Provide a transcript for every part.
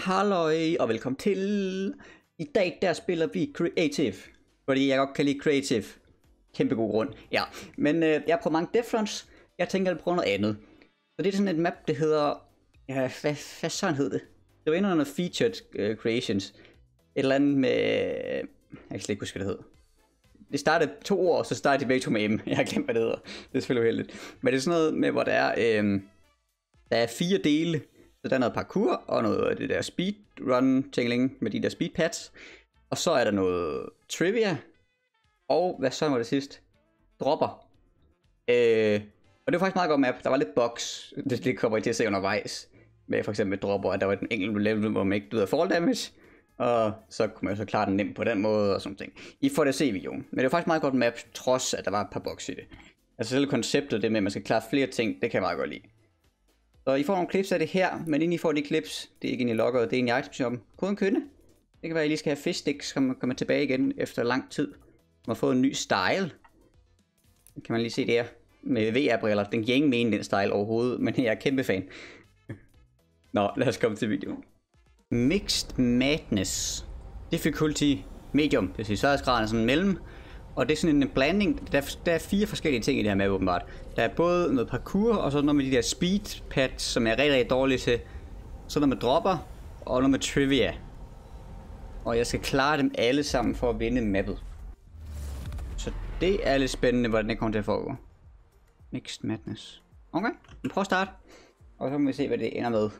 Halløj og velkommen til. I dag der spiller vi Creative, fordi jeg godt kan lide Creative. Kæmpe god grund. Ja, men jeg prøver mange difference. Jeg tænker at prøve noget andet. Så det er sådan et map, det hedder... Ja, hvad sådan hed det? Det var en af nogle featured creations. Et eller andet med... Jeg kan slet ikke huske, hvad det hed. Det startede 2 år, så startede de begge to med M. Jeg har glemt, hvad det hedder. Det er selvfølgelig uheldigt. Men det er sådan noget med, hvor der er 4 dele. Så der er noget parkour, og noget af det der speedrun-tingling med de der speedpads. Og så er der noget trivia. Og hvad så var det sidst? Dropper. Og det var faktisk meget godt map. Der var lidt bugs. Det kommer I til at se undervejs. Med for eksempel dropper, at der var et enkelt level, hvor man ikke døde af fall damage. Og så kunne man jo så klare den nemt på den måde og sådan ting. I får det at se i videoen. Men det var faktisk meget godt map, trods at der var et par bugs i det. Altså selv konceptet, det med at man skal klare flere ting, det kan jeg meget godt lide. Så I får nogle clips af det her, men inden I får de clips, det er ikke inde i loggeret, det er inde i itemshoppen. Koden kønne. Det kan være, at I lige skal have fish sticks, som kommer tilbage igen efter lang tid. Man har fået en ny style. Det kan man lige se der. Med VR-briller. Den giver ingen mening, den style overhovedet, men jeg er kæmpe fan. Nå, lad os komme til videoen. Mixed Madness. Difficulty medium. Det vil sige sværhedsgraden er sådan mellem. Og det er sådan en blanding. Der er 4 forskellige ting i det her map åbenbart. Der er både noget parkour, og så noget med de der speedpads, som er rigtig, rigtig dårlige til. Så noget med dropper, og noget med trivia. Og jeg skal klare dem alle sammen for at vinde mappet. Så det er lidt spændende, hvordan det kommer til at foregå. Mixed Madness. Okay, vi prøver at starte. Og så må vi se, hvad det ender med.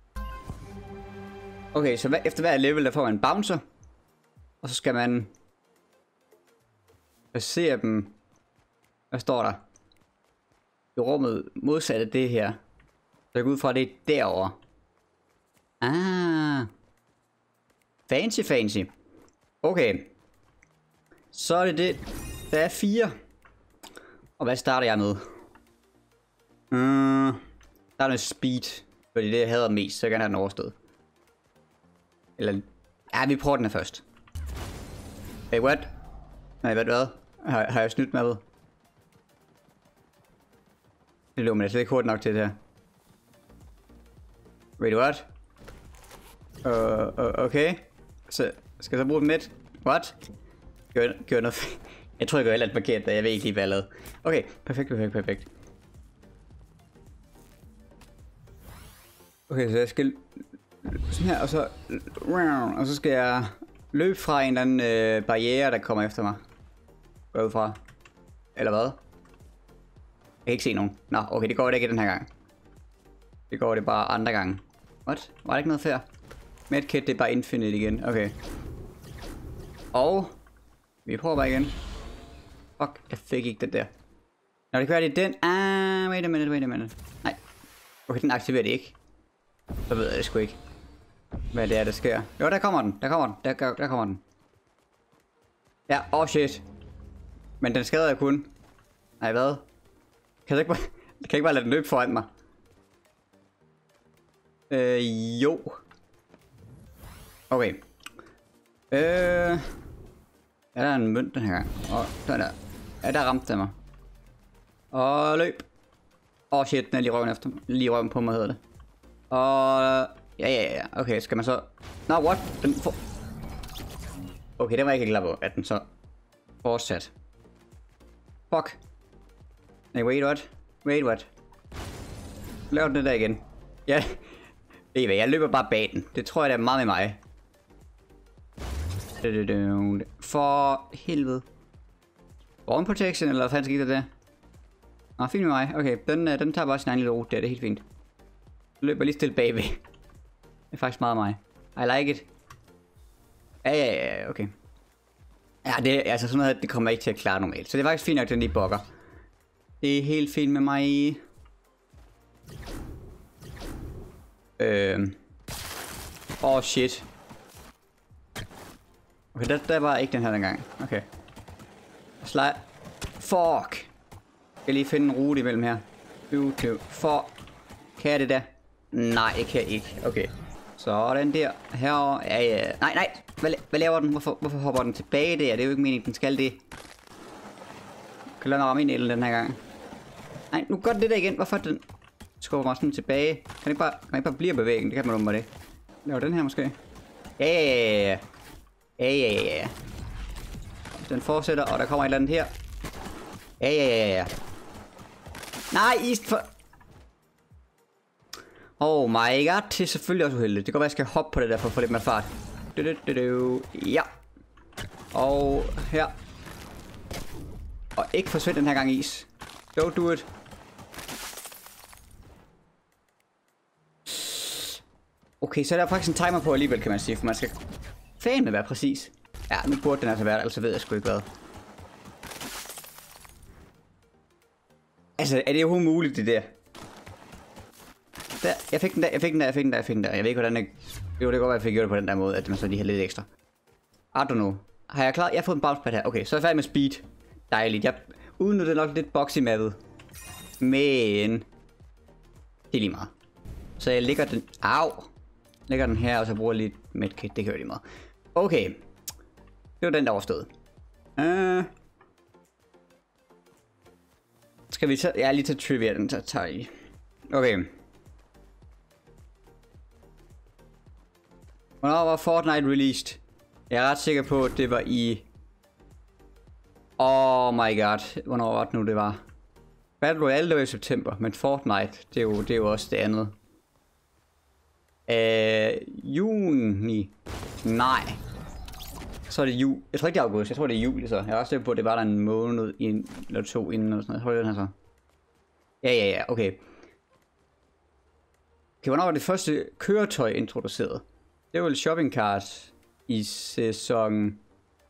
Okay, så efter hver level, der får man en bouncer. Og så skal man basere dem. Hvad står der? I rummet modsat af det her. Så jeg går ud fra, at det er derovre. Ah. Fancy. Okay. Så er det det. Der er 4. Og hvad starter jeg med? Der er noget speed. Fordi det jeg hader mest, så jeg kan have den overstået. Eller... Ja, vi prøver den her først. Hey, what? Nej, hvad? Har jeg snydt mappet? Det lå, men jeg er slet ikke hurtigt nok til det her. Wait, what? Okay. Så skal jeg så bruge den midt? What? Gør noget... Jeg tror, jeg gør alt forkert, da jeg ved ikke lige, hvad jeg lavede. Okay, perfekt. Okay, så jeg skal... Sådan her, og så skal jeg løbe fra en eller anden barriere, der kommer efter mig. Gå ud fra. Eller hvad? Jeg kan ikke se nogen. Nå, okay, det går det ikke den her gang. Det går det bare andre gange. What? Var det ikke noget fair? Medkit, det er bare infinite igen. Okay. Og... Vi prøver bare igen. Fuck, jeg fik ikke den der. Nå, det kan være, det er den. Wait a minute. Nej. Okay, den aktiverer det ikke. Så ved jeg det sgu ikke. Hvad det er, der sker. Jo, der kommer den. Der kommer den. Ja, shit. Men den skader jeg kun. Nej, hvad? Kan jeg ikke bare lade den løbe foran mig? Jo. Okay. Ja, der er en mønt den her gang. Der. Ja, der ramte den mig. Og løb. Shit, den er lige røven på mig, hedder det. Og... Ja. Okay, skal man så... Nå, what? Den får... Okay, den var jeg ikke klar på, at den så... Fortsat. Fuck. Nej, wait, what? Lav den der igen. Ja. Ved I hvad, jeg løber bare bag den. Det tror jeg, der er meget med mig. For helvede. Born protection, eller hvad fanden skete der? Nå, fint med mig. Okay, den tager bare sin egen lille rute der, det er helt fint. Jeg løber lige stille bagved. Det er faktisk meget mig. I like it. Ja, okay. Ja, det er altså sådan noget, det kommer ikke til at klare normalt. Så det er faktisk fint nok, den lige bugger. Det er helt fint med mig. Shit. Okay, der var ikke den her dengang. Okay. Fuck. Jeg kan lige finde en rute imellem her. Fuck. Kan jeg det der? Nej, jeg kan ikke. Okay. Så den der. Herovre. Ja. Nej. Hvad laver den? Hvorfor hopper den tilbage der? Det er jo ikke meningen, den skal det. Kan lade mig ramme ind i den her gang. Nej, nu gør den det der igen. Hvorfor den skubber mig sådan tilbage? Kan ikke bare blive bevæget? Det kan man åbenbart ikke. Laver den her måske? Ja. Ja. Den fortsætter, og der kommer et eller andet her. Ja. Nej, is for... Oh my god, det er selvfølgelig også uheldigt. Det kan godt være, jeg skal hoppe på det der for at få lidt mere fart. Ja. Og her. Og ikke forsvind den her gang, is. Don't do it. Okay, så er der faktisk en timer på alligevel, kan man sige, for man skal fandme være præcis. Ja, nu burde den altså være, altså ved jeg sgu ikke hvad. Altså, er det jo muligt, det der? Der, jeg fik den der. Jeg ved ikke, hvordan det... Jo, det kan godt være, at jeg fik gjort det på den der måde, at man så lige har lidt ekstra. I don't know. Har jeg klaret? Jeg har fået en bounce pad her. Okay, så er jeg færdig med speed. Dejligt. Jeg udnyttede nok lidt boxy mappet. Men... det er lige meget. Så jeg lægger den... Au! Lægger den her, og så bruger jeg lige medkit. Det kan jo lige meget. Okay. Det var den, der overstod. Skal vi tage... Jeg er lige til trivia, den tager i. Okay. Hvornår var Fortnite released? Jeg er ret sikker på, at det var i... Oh my god. Hvornår var det nu, det var? Battle Royale, det var i september, men Fortnite, det er jo også det andet. Juni. Nej. Så er det jul. Jeg tror ikke, det er august. Jeg tror, det er juli, så. Jeg er også sikker på, at det var der en måned eller to inden, eller sådan noget. Jeg tror, det er den her så. Ja, okay. Okay, hvornår var det første køretøj introduceret? Det var vel shopping cart i sæson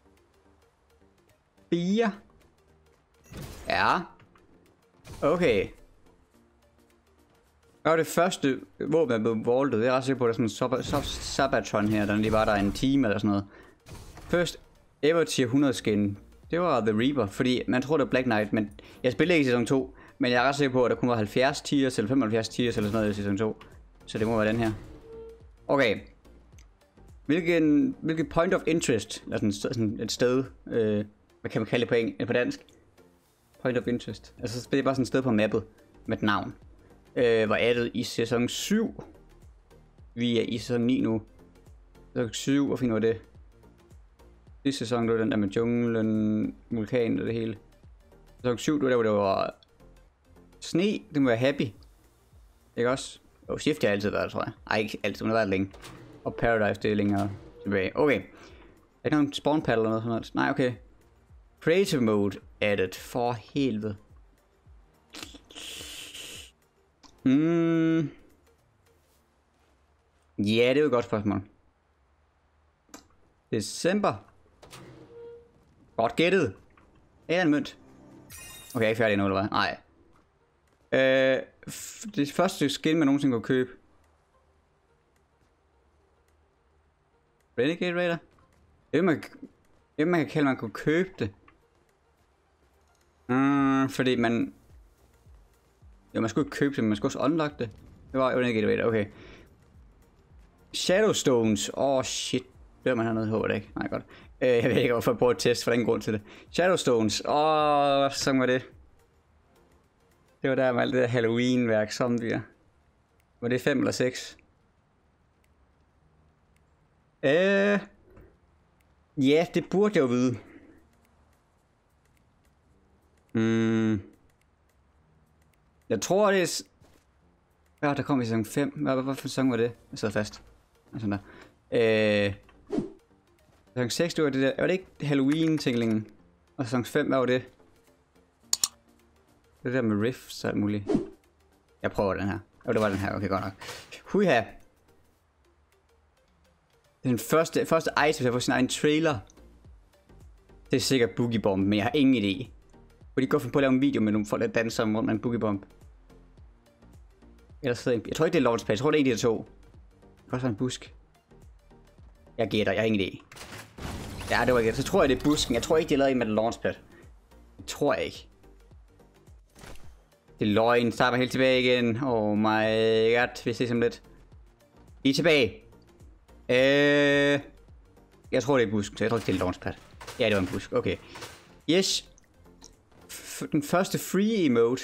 4. Ja. Okay. Det var det første våben, der blev voldet. Jeg er ret sikker på, at der er sådan en Sabatron her, der lige var der en time eller sådan noget. First ever tier 100 skin. Det var The Reaper, fordi man tror det var Black Knight, men jeg spillede ikke i sæson 2. Men jeg er ret sikker på, at der kun var 70 tiers eller 75 tiers eller sådan noget i sæson 2. Så det må være den her. Okay. Hvilket point of interest, eller sådan et sted, hvad kan man kalde det på dansk? Point of interest. Altså det er bare sådan et sted på mappet med et navn. Var addet i sæson 7. Vi er i sæson 9 nu. Sæson 7, hvor fint var det? Det sæson, det var den der med junglen, vulkanen og det hele. Sæson 7, det var der, hvor det var sne. Det må være happy. Ikke også? Og shift har altid været, tror jeg. Ej, ikke altid, men det har været længe. Og Paradise, det er længere tilbage. Okay. Er der nogen spawn paddle eller noget sådan noget? Nej, okay. Creative mode added. For helvede. Ja, det er jo et godt spørgsmål. December. Godt gættet. Er en mønt? Okay, jeg er ikke færdig nu, eller hvad? Nej. Det første skin, man nogensinde kunne købe. Renegade Raider? Jeg ved, man kan kalde, man kunne købe det. Fordi man... Jo, man skulle ikke købe det, men man skulle også unlock det. Det var Renegade Raider, okay. Shadowstones. Shit. Det var man hernede, håber det ikke. Nej, godt. Jeg ved ikke, hvorfor jeg prøver at teste, for der er ingen grund til det. Shadowstones. Så var det. Det var der med alt det der Halloween-værk, zombier. Var det 5 eller 6? Ja, det burde jeg jo vide. Jeg tror, det er... Ja, der kom i sæson 5. Hvad for sæson var det? Jeg sad fast. Sådan der. Sæson 6, det var det der... Var det ikke Halloween-tinglingen? Og sæson 5, hvad var det? Det der med riffs og alt muligt. Jeg prøver den her. Det var den her. Okay, godt nok. Huiha. Den første item, der får sin egen trailer. Det er sikkert Boogie Bomb, men jeg har ingen idé. Hvor de går for på at lave en video med nogle folk, der danser rundt med en Boogie Bomb. Jeg tror ikke, det er Launchpad. Jeg tror, det er en af de to. Det kan også være en busk. Jeg gætter. Jeg har ingen idé. Ja, det var ikke. Så tror jeg, det er busken. Jeg tror ikke, de har lavet en med Launchpad. Det tror jeg ikke. Det er løgn. Starter helt tilbage igen. Oh my god. Vi ses om lidt. I er tilbage. Jeg tror, det er busken. Så jeg tror ikke, det er Launchpad. Ja, det var en busk. Okay. Yes. Den første free emote.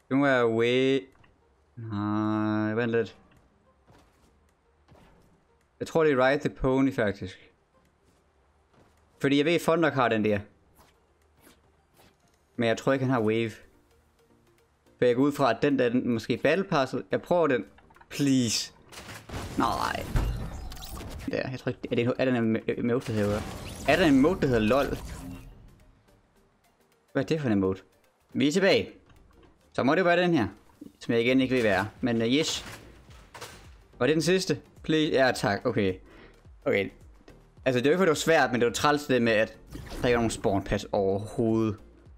Det må være way... Nej, vent lidt. Jeg tror det er Ride the Pony faktisk. Fordi jeg ved Thunder har den der. Men jeg tror ikke han har wave. For jeg går ud fra at den der måske battle passet. Jeg prøver den. Please. Nej. Der, jeg tror ikke, er den en emote der hedder? Er der en emote der hedder LOL? Hvad er det for en emote? Vi er tilbage. Så må det være den her. Som jeg igen ikke ved hvad er. Men yes. Var det den sidste? Please. Ja tak, okay. Okay. Altså det er jo ikke for det var svært, men det var træls det med at der ikke er nogen spawn pass overhovedet.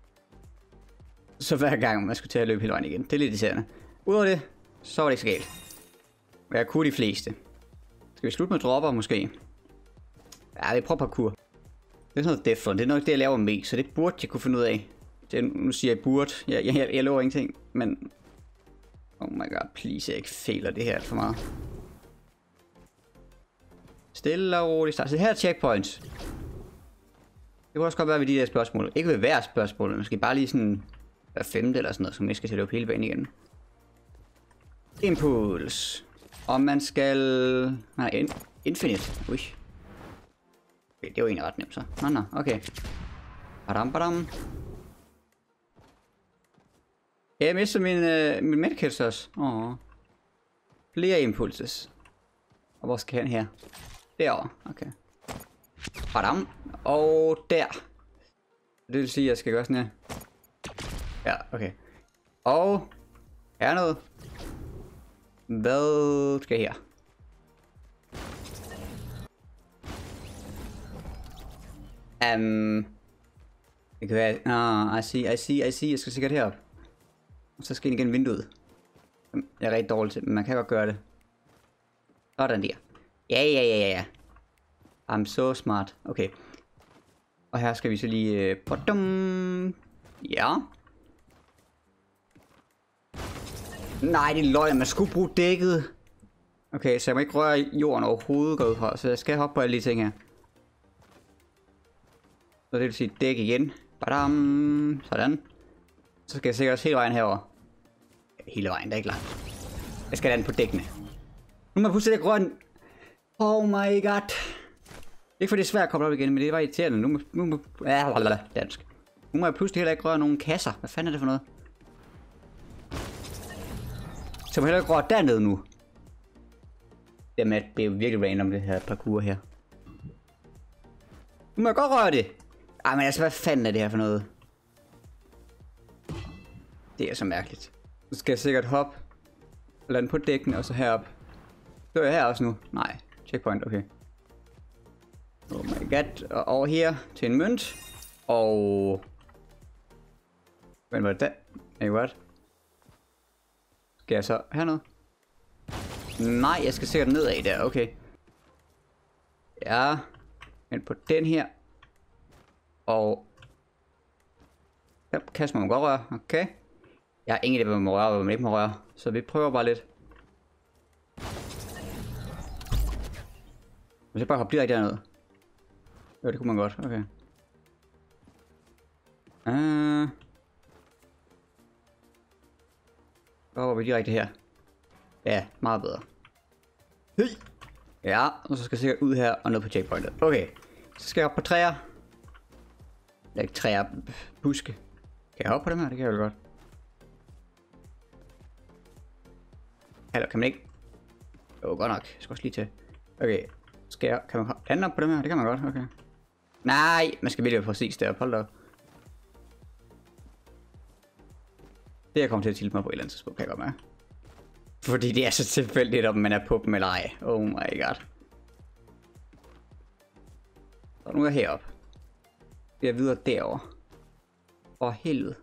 Så hver gang man skulle til at løbe hele vejen igen. Det er lidt irriterende. Udover det, så var det ikke så galt. Og jeg kunne de fleste. Skal vi slutte med dropper måske? Ja, vi prøver parkour. Det er sådan noget different. Det er nok det jeg laver mest, så det burde jeg kunne finde ud af. Nu siger jeg burde. Jeg lover ingenting, men... Oh my god, please, jeg ikke fejler det her alt for meget. Stille og roligt start. Så her er checkpoints. Det kunne også godt være ved de der spørgsmål. Ikke ved hver spørgsmål, måske bare lige sådan... hver femte eller sådan noget, som ikke skal sætte op hele banen igen. Impuls. Og man skal... Nej, infinite. Ui. Okay, det var egentlig ret nemt så. Nå, okay. Badam. Jeg mister min medkits også. Flere impulses. Og hvor skal han her? Derovre, okay. Badam. Og der. Det vil sige, at jeg skal gøre sådan her. Ja, okay. Og... her noget. Hvad skal her? Det kan være... I see. Jeg skal sikkert herop. Og så skal jeg igen vinduet. Jeg er rigtig dårlig til, men man kan godt gøre det. Sådan der. Ja. I'm so smart. Okay. Og her skal vi så lige... Ja. Nej, det er løgn, man skulle bruge dækket. Okay, så jeg må ikke røre jorden overhovedet gå ud fra, så jeg skal hoppe på alle de ting her. Så det vil sige dæk igen. Badam. Sådan. Så skal jeg sikkert også hele vejen herover. Hele vejen, det er ikke langt. Jeg skal lande på dækkene. Nu må jeg pludselig grøn. Oh my god. Ikke for det er svært at komme op igen, men det var irriterende. Nu må dansk. Nu må jeg pludselig heller ikke røre nogen kasser. Hvad fanden er det for noget? Så må jeg heller ikke røre dernede nu. Jamen, det er jo virkelig random det her parkour her. Nu må jeg godt røre det. Ej, men altså, hvad fanden er det her for noget? Det er så mærkeligt. Så skal jeg sikkert hoppe. Og lande på dækken, og så herop. Så er jeg her også nu. Nej, checkpoint, okay. Oh my god. Og over her til en mønt. Og... Hvad var det der? Hey, what? Skal jeg så hernede? Nej, jeg skal sikkert nedad der, okay. Ja. Men på den her. Og... ja, kaster man godt røre, okay. Jeg har ingen idé, hvad man må røre, og hvad man ikke må røre. Så vi prøver bare lidt. Hvis jeg bare hoppe direkte derned. Jo, det kunne man godt, okay. Så hopper vi direkte her. Ja, meget bedre. Hey. Ja, og så skal jeg sikkert ud her og ned på checkpointet. Okay, så skal jeg op på træer. Eller ikke træer, buske. Kan jeg hoppe på dem her? Det kan jeg vel godt. Eller kan man ikke? Jo, godt nok. Jeg skal også lige til. Okay, kan man lande op på dem her? Det kan man godt, okay. Nej, man skal vælge præcis deroppe. Hold da op. Det jeg kommer til at tilte mig på et eller andet tidspunkt, kan jeg godt mærke. Fordi det er så tilfældigt, om man er på dem eller ej. Oh my god. Så nu er jeg heroppe. Det er videre derovre. For helvede.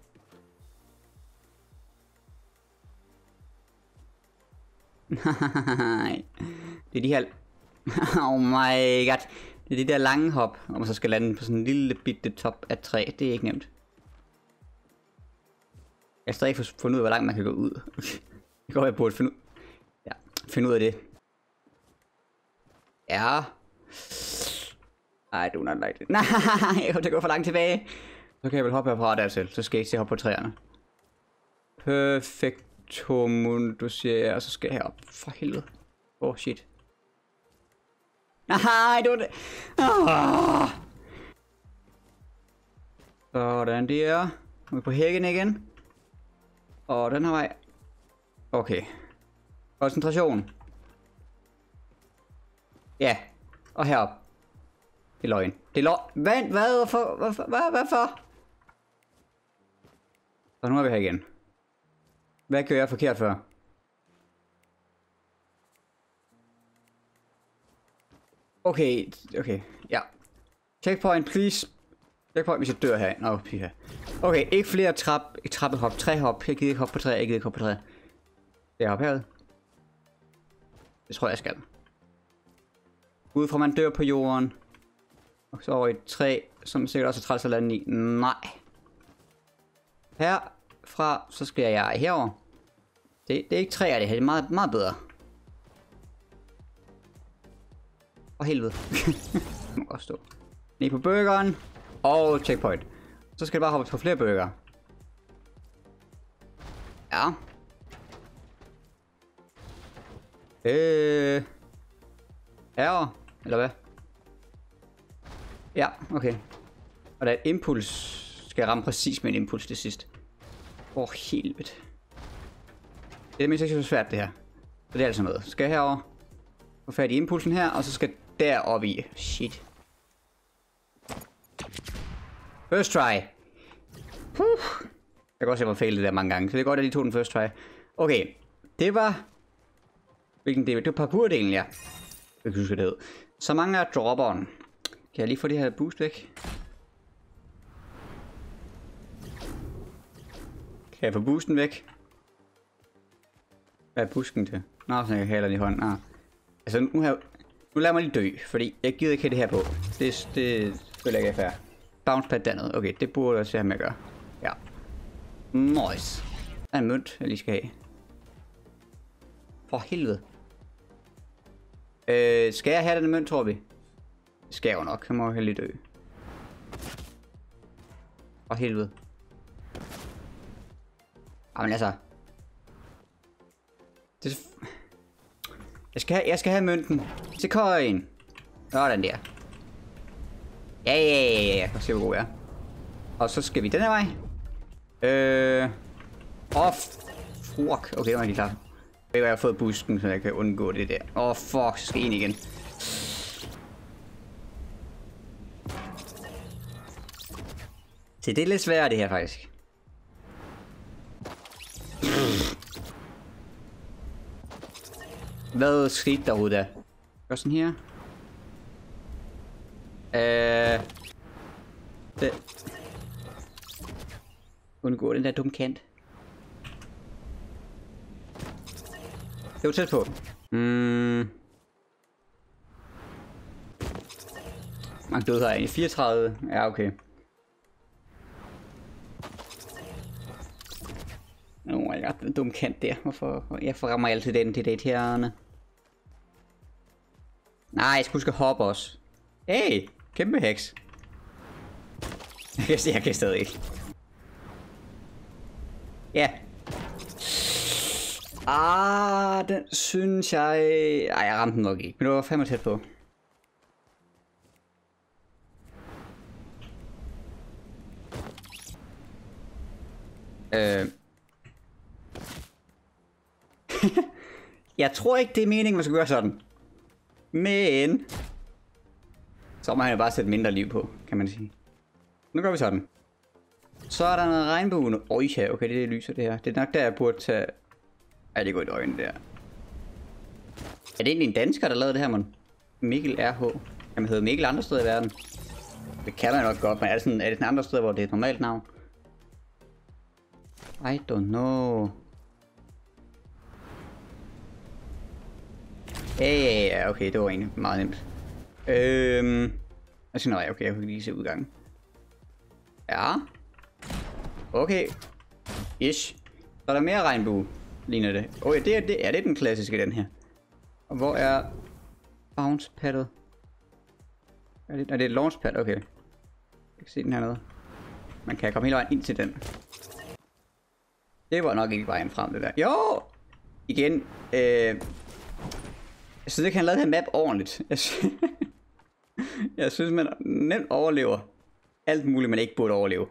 Nej. Det er de her... oh my god. Det er de der lange hop, og man så skal lande på sådan en lille bitte top af træ. Det er ikke nemt. Jeg har stadig ikke fundet ud af, hvor langt man kan gå ud. Det går, jeg burde finde ud af det. Ja. Ej, do not like it. Nej, jeg kommer til at gå for langt tilbage. Så kan jeg vel hoppe herfra dertil. Så skal jeg ikke se hoppe på træerne. Perfektum, du siger, og så skal jeg herop. For helvede. Shit. Nej, det var det. Sådan der. Nu er vi på hækken igen. Og den her vej. Okay. Koncentration. Ja. Og herop. Det er løgn. Det er løgn. Vent, hvad? Hvorfor? Og nu er vi her igen. Hvad gør jeg forkert for? Okay, ja. Checkpoint, please. Checkpoint, hvis jeg dør her. Nå, piha. Okay, ikke flere trappehop. 3 hop. Jeg gider ikke hoppe på 3. Jeg gider ikke hoppe på 3. Det er hoppe herud. Det tror jeg skal. Ud fra man dør på jorden. Og så over i et træ, som sikkert også er træls at lande i. Nej. Herfra, så skal jeg herover. Det er ikke træer, det her. Det er meget, meget bedre. For helvede. Det må godt stå. Ned på burgeren. Og checkpoint. Så skal det bare hoppe på flere burger. Ja. Herovre. Eller hvad? Ja, okay. Og der er et impuls. Skal jeg ramme præcis med en impuls til sidst. Helvede. Det er mindst ikke så svært det her. Så det er altså noget. Skal jeg herover. Få fat i impulsen her, og så skal derop i. Shit. First try. Jeg kan også se, at jeg fejlede det der mange gange. Så det er godt, at de tog den first try. Okay. Det var... Hvilken del? Det var parkour-delen, ja. Jeg kan huske, hvad det hed. Så mangler jeg dropperen. Kan jeg lige få det her boost væk? Kan jeg få boosten væk? Hvad er busken til? Nå, så jeg kan have den i hånden. Altså, nu lader mig lige dø, fordi jeg gider ikke have det her på. Det føler jeg ikke er fair. Bounce pad dernede. Okay, det burde jeg se ham at gøre. Ja. Nice. Der er en mønt, jeg lige skal have. For helvede. Skal jeg have den mønt, tror vi? Det skal jeg jo nok. Jeg må heldig dø. For helvede. Jamen altså. Jeg skal have mønten. Til coin. Sådan der. Ja. Og se hvor god jeg er. Og så skal vi den her vej. Fuck. Okay, det var ikke klar. Jeg har fået boosten, så jeg kan undgå det der. Fuck, så skal jeg ind igen. Se, det er lidt sværere det her faktisk. Hvad skete der overhovedet der? Gør sådan her. Undgå den der dumme kant. Det var tæt på. Man døde her i 34. Ja, okay. Oh my god, den dumme kant der. Hvorfor? Jeg rammer altid den til det irriterende. Nej, jeg skulle huske at hoppe også. Hey, kæmpe heks. Jeg kan stadig ikke. Ja. Den synes jeg... Ej, jeg ramte den nok ikke, men det var fandme tæt på. Jeg tror ikke, det er meningen, man skal gøre sådan. Men... Så må han jo bare sætte mindre liv på, kan man sige. Nu gør vi sådan. Så er der noget regnbue nu. Ja, okay, det er lyser det her. Det er nok der, jeg burde tage... Ej, det går i øjnene der. Er det egentlig en dansker, der lavede det her, man? Mikkel RH. Kan man hedde Mikkel andre steder i verden? Det kan man nok godt, men er det sådan andre steder, hvor det er et normalt navn? I don't know. Ja, okay, det var egentlig meget nemt. Altså, nej, okay, jeg kan lige se udgangen. Ja. Okay. Ish. Så er der mere regnbue, ligner det. Ja, det er den klassiske, den her. Og hvor er bounce paddet? Er det et launch pad? Okay. Jeg kan se den hernede. Man kan komme hele vejen ind til den. Det var nok ikke vejen frem, det der. Jo! Igen. Så det kan han lade den her map ordentligt. Jeg synes, man nemt overlever alt muligt, man ikke burde overleve.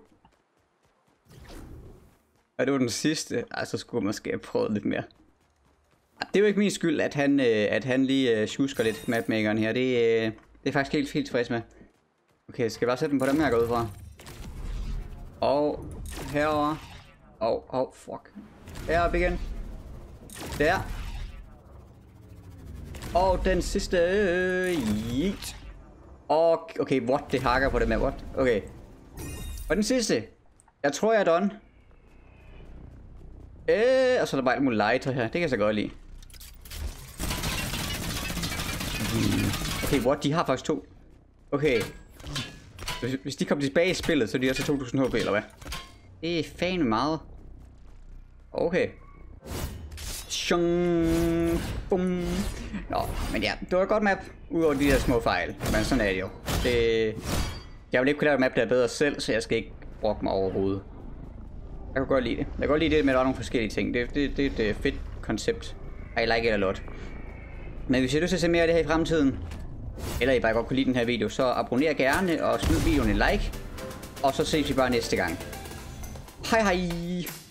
Og det var den sidste. Så skulle man måske have prøvet lidt mere. Det er jo ikke min skyld, at han lige sjusker lidt mapmakeren her. Det er faktisk helt tilfreds med. Okay, skal jeg bare sætte den på dem her, går ud fra. Og herover. Fuck. Heroppe igen. Der. Og den sidste. Yeet. Og okay, what? Det hakker på det med, what? Okay. Og den sidste. Jeg tror, jeg er done. Og så er der bare alt muligt legetøj her. Det kan jeg så godt lide. Okay, what? De har faktisk 2. Okay. Hvis de kommer tilbage i spillet, så er de også 2000 HP, eller hvad? Det er fandme meget. Okay. Shung. Bum. Nå, men ja, det var et godt map, udover de der små fejl. Men sådan er det jo. Jeg vil ikke kunne lave et map, der er bedre selv, så jeg skal ikke brokke mig overhovedet. Jeg kan godt lide det. Jeg kan godt lide det med, at der er nogle forskellige ting. Det er et fedt koncept. I like it a lot. Men hvis I har lyst til at se mere af det her i fremtiden, eller I bare godt kunne lide den her video, så abonner gerne og smid videoen en like. Og så ses vi bare næste gang. Hej hej!